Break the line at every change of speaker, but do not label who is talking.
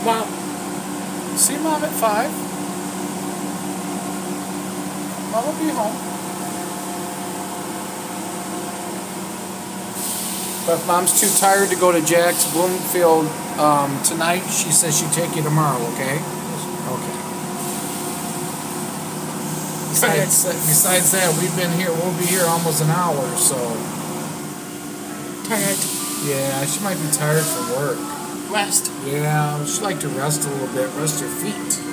Wow.
See Mom at 5. Mom will be home. But if Mom's too tired to go to Jack's Bloomfield tonight, she says she'd take you tomorrow, okay? Okay. Besides that, we'll be here almost an hour, so.
Tired.
Yeah, she might be tired from work.
Rest.
Yeah, she'd like to rest a little bit, rest her feet.